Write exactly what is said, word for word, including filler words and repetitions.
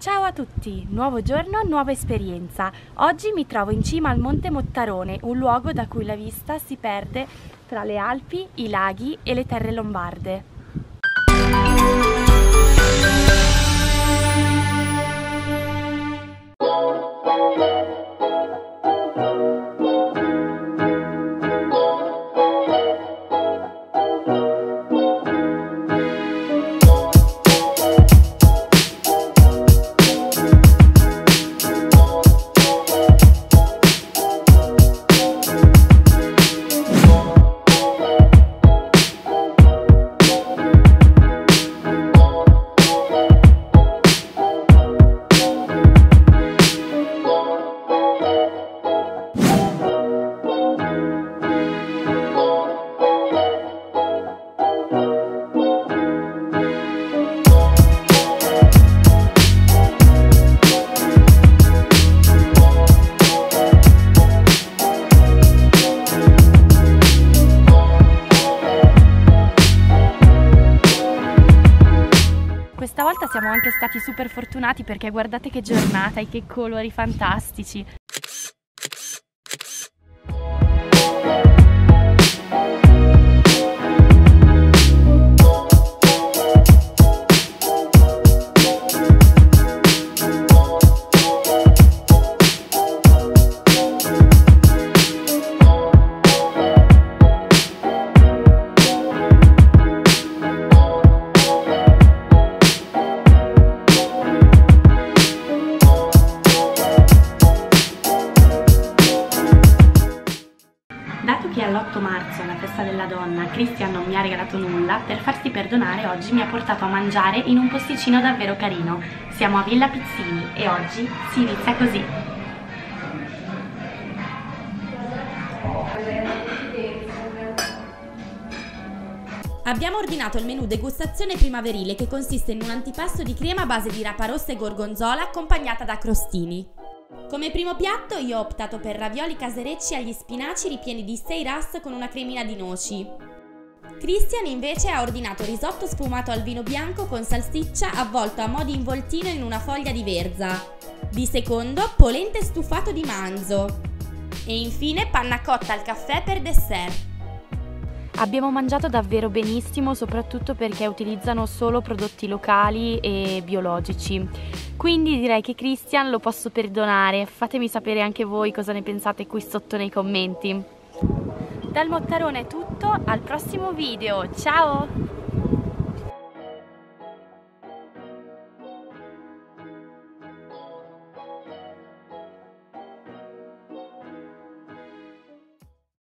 Ciao a tutti, nuovo giorno, nuova esperienza. Oggi mi trovo in cima al Monte Mottarone, un luogo da cui la vista si perde tra le Alpi, i laghi e le terre lombarde. Questa volta siamo anche stati super fortunati perché guardate che giornata e che colori fantastici! Dato che all'otto marzo, la festa della donna, Christian non mi ha regalato nulla, per farsi perdonare oggi mi ha portato a mangiare in un posticino davvero carino. Siamo a Villa Pizzini e oggi si inizia così. Abbiamo ordinato il menù degustazione primaverile che consiste in un antipasto di crema a base di rapa rossa e gorgonzola accompagnata da crostini. Come primo piatto io ho optato per ravioli caserecci agli spinaci ripieni di seiras con una cremina di noci. Christian invece ha ordinato risotto sfumato al vino bianco con salsiccia avvolto a mo' di involtino in una foglia di verza. Di secondo polente stufato di manzo. E infine panna cotta al caffè per dessert. Abbiamo mangiato davvero benissimo, soprattutto perché utilizzano solo prodotti locali e biologici. Quindi direi che Christian lo posso perdonare. Fatemi sapere anche voi cosa ne pensate qui sotto nei commenti. Dal Mottarone è tutto, al prossimo video, ciao!